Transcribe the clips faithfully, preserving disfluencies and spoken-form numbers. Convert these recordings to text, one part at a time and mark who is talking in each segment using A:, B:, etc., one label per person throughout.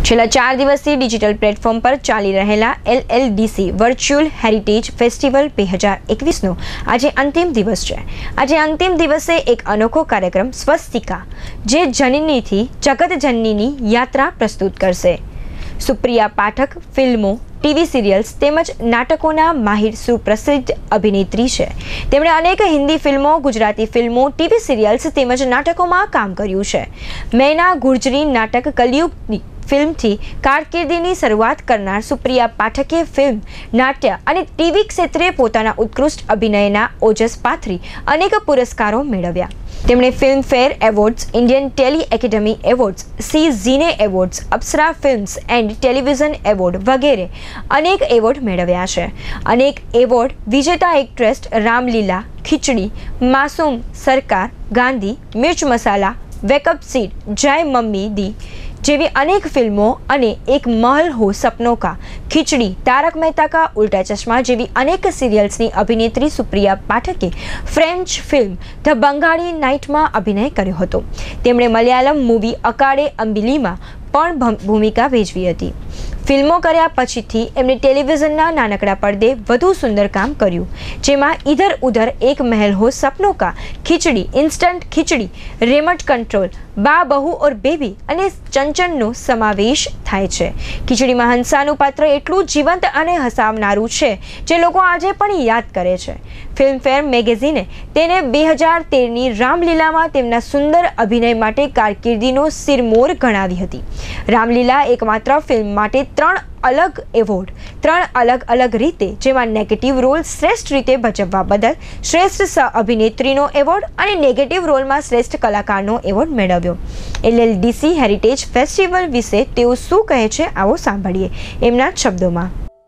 A: છેલ્લા ચાર દિવસથી ડિજિટલ પ્લેટફોર્મ પર ચાલી રહેલા L L D C virtual heritage festival બે હજાર એકવીસનો આજે અંતિમ દિવસ છે। આજે અંતિમ દિવસે એક અનોખો કાર્યક્રમ સ્વસ્તિકા જે જનનીથી જગત જનનીની યાત્રા પ્રસ્તુત કરશે। સુપ્રિયા પાઠક ફિલ્મો ટીવી સિરિયલ્સ તેમજ નાટકોના માહિર સુપ્રસિદ્ધ અભિનેત્રી છે। તેમણે અનેક હિન્દી ફિલ્મો ગુજરાતી ફિલ્મો ટીવી સિરિયલ્સ તેમજ નાટકોમાં કામ કર્યું છે। મેના ગુર્જરી નાટક કલયુગની ફિલ્મથી કારકિર્દીની શરૂઆત કરનાર સુપ્રિયા પાઠકે ફિલ્મ નાટ્ય અને ટીવી ક્ષેત્રે પોતાના ઉત્કૃષ્ટ અભિનયના ઓજસ પાથરી અનેક પુરસ્કારો મેળવ્યા। તેમણે Filmfare awards, Indian Telly Academy awards, સી ઝીને awards, Apsara films and television award વગેરે અનેક એવોર્ડ મેળવ્યા છે। અનેક એવોર્ડ વિજેતા એક્ટ્રેસ રામલીલા, ખીચડી, માસૂમ સરકાર, ગાંધી, મિર્ચ મસાલા, વેકઅપ સીટ, જય મમ્મી દી જેવી અનેક ફિલ્મો અને એક મહલ હો સપનોं का, ખીચડી, તારક મહેતા કા ઉલ્ટા ચશ્મા જેવી અનેક સિરિયલ્સની અભિનેત્રી સુપ્રિયા પાઠકે ફ્રેન્ચ ફિલ્મ ધ બંગાળી નાઇટમાં અભિનય કર્યો હતો। તેમણે મલયાલમ મૂવી અકાડે અંબિલીમાં પણ ભૂમિકા ભજવી હતી। ફિલ્મો કર્યા પછીથી એમણે ટેલિવિઝનના નાનકડા પડદે વધુ સુંદર કામ કર્યું, જેમાં ઇધર ઉધર, એક મહેલ હો સપનોं का, ખીચડી, ઇન્સ્ટન્ટ ખીચડી, રેમટ કંટ્રોલ, બા બહુ ઓર બેબી અને ચંચળનો સમાવેશ થાય છે। ખીચડીમાં હંસાનું પાત્ર એટલું જીવંત અને હસાવનારું છે જે લોકો આજે પણ યાદ કરે છે। ફિલ્મફેર મેગેઝિને તેને બે હજાર તેરની રામલીલામાં તેમના સુંદર અભિનય માટે કારકિર્દીનો સિરમોર ગણાવી હતી। રામલીલા એકમાત્ર ફિલ્મ માટે ત્રણ અલગ એવોર્ડ ત્રણ અલગ અલગ રીતે, જેમાં નેગેટિવ રોલ શ્રેષ્ઠ રીતે ભજવવા બદલ શ્રેષ્ઠ સહ અભિનેત્રીનો એવોર્ડ અને નેગેટિવ રોલમાં શ્રેષ્ઠ કલાકારનો એવોર્ડ મેળવ્યો। L L D C heritage festival વિશે તેઓ શું કહે છે, આવો સાંભળીએ એમના શબ્દોમાં।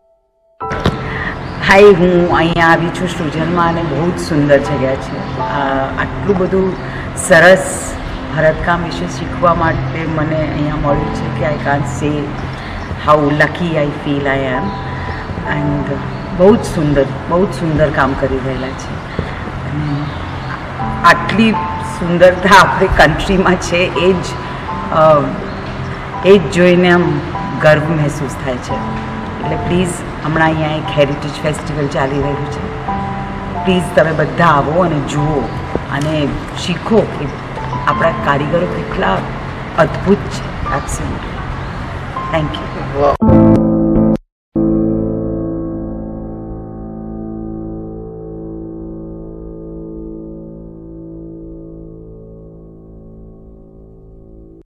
B: હાય, હું અહીંયા આવી છું સૃજનમાં અને બહુ જ સુંદર જગ્યા છે। આટલું બધું સરસ ભરતકામ વિશે શીખવા માટે મને અહીંયા મળ્યું છે કે I can't say how lucky I feel I am and બહુ જ સુંદર બહુ જ સુંદર કામ કરી રહેલા છે અને આટલી સુંદરતા આપણી કન્ટ્રીમાં છે એ જ એ જ જોઈને આમ ગર્વ મહેસૂસ થાય છે। એટલે પ્લીઝ હમણાં અહીંયા એક હેરિટેજ ફેસ્ટિવલ ચાલી રહ્યું છે, પ્લીઝ તમે બધા આવો અને જુઓ અને શીખો કે આપણા કારીગરો કેટલા અદ્ભુત છે। Absolutely, thank you.